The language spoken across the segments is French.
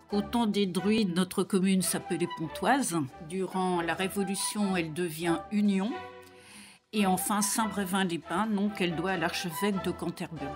Au temps des Druides, notre commune s'appelait Pontoise. Durant la Révolution, elle devient Union. Et enfin, Saint-Brévin-les-Pins, nom qu'elle doit à l'archevêque de Canterbury.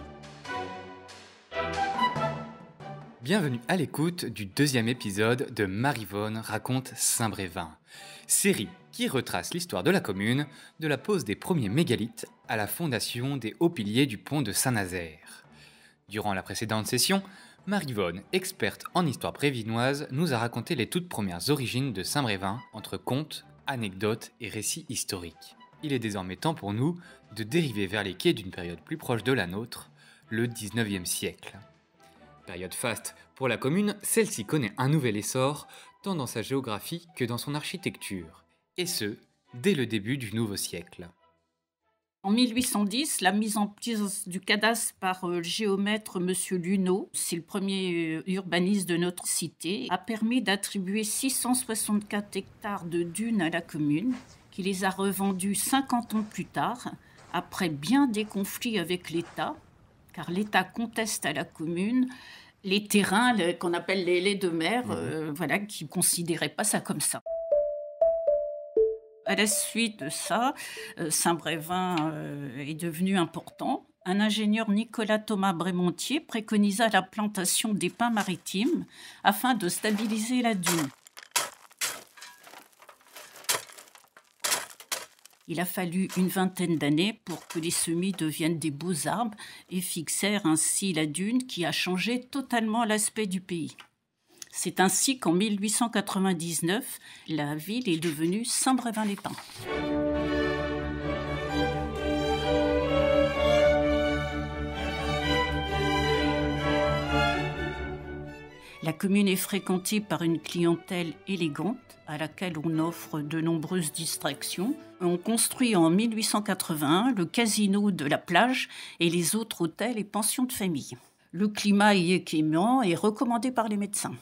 Bienvenue à l'écoute du 2e épisode de Marivonne raconte Saint-Brévin, série qui retrace l'histoire de la commune, de la pose des premiers mégalithes à la fondation des hauts piliers du pont de Saint-Nazaire. Durant la précédente session, Marivonne, experte en histoire brévinoise, nous a raconté les toutes premières origines de Saint-Brévin entre contes, anecdotes et récits historiques. Il est désormais temps pour nous de dériver vers les quais d'une période plus proche de la nôtre, le 19e siècle. Période faste pour la commune, celle-ci connaît un nouvel essor, tant dans sa géographie que dans son architecture, et ce, dès le début du nouveau siècle. En 1810, la mise en place du cadastre par le géomètre M. Luneau, c'est le premier urbaniste de notre cité, a permis d'attribuer 664 hectares de dunes à la commune, qui les a revendus 50 ans plus tard, après bien des conflits avec l'État, car l'État conteste à la commune les terrains qu'on appelle les laits de mer, qui ne considéraient pas ça comme ça. À la suite de ça, Saint-Brévin est devenu important. Un ingénieur, Nicolas Thomas Brémontier, préconisa la plantation des pins maritimes afin de stabiliser la dune. Il a fallu une vingtaine d'années pour que les semis deviennent des beaux arbres et fixèrent ainsi la dune qui a changé totalement l'aspect du pays. C'est ainsi qu'en 1899, la ville est devenue Saint-Brévin-les-Pins. La commune est fréquentée par une clientèle élégante à laquelle on offre de nombreuses distractions. On construit en 1881 le casino de la plage et les autres hôtels et pensions de famille. Le climat y est clément et recommandé par les médecins.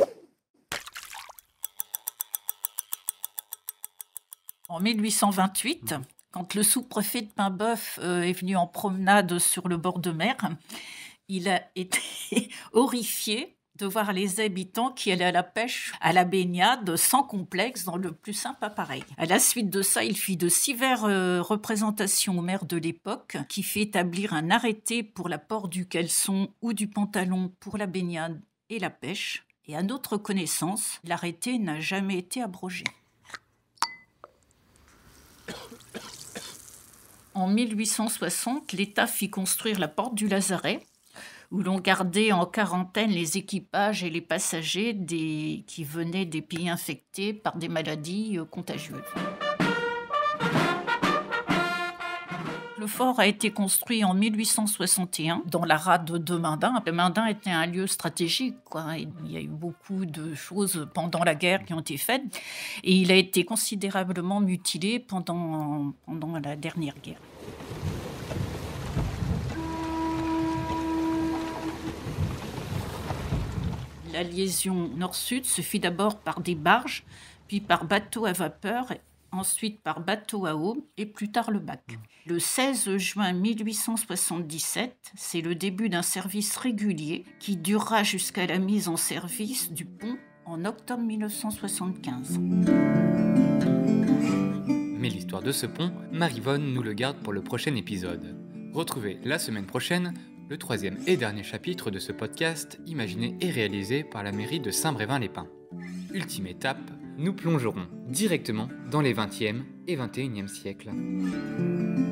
En 1828, quand le sous-préfet de Paimboeuf est venu en promenade sur le bord de mer, il a été horrifié de voir les habitants qui allaient à la pêche, à la baignade, sans complexe, dans le plus simple appareil. À la suite de ça, il fit de sévères représentations au maire de l'époque, qui fit établir un arrêté pour l'apport du caleçon ou du pantalon pour la baignade et la pêche. Et à notre connaissance, l'arrêté n'a jamais été abrogé. En 1860, l'État fit construire la porte du Lazaret, où l'on gardait en quarantaine les équipages et les passagers qui venaient des pays infectés par des maladies contagieuses. Le fort a été construit en 1861 dans la rade de Mendin. Le Mendin était un lieu stratégique, Il y a eu beaucoup de choses pendant la guerre qui ont été faites et il a été considérablement mutilé pendant la dernière guerre. La liaison nord-sud se fit d'abord par des barges, puis par bateau à vapeur, ensuite par bateau à eau et plus tard le bac. Le 16 juin 1877, c'est le début d'un service régulier qui durera jusqu'à la mise en service du pont en octobre 1975. Mais l'histoire de ce pont, Marivonne nous le garde pour le prochain épisode. Retrouvez la semaine prochaine le 3e et dernier chapitre de ce podcast imaginé et réalisé par la mairie de Saint-Brévin-les-Pins. Ultime étape, nous plongerons directement dans les 20e et 21e siècles.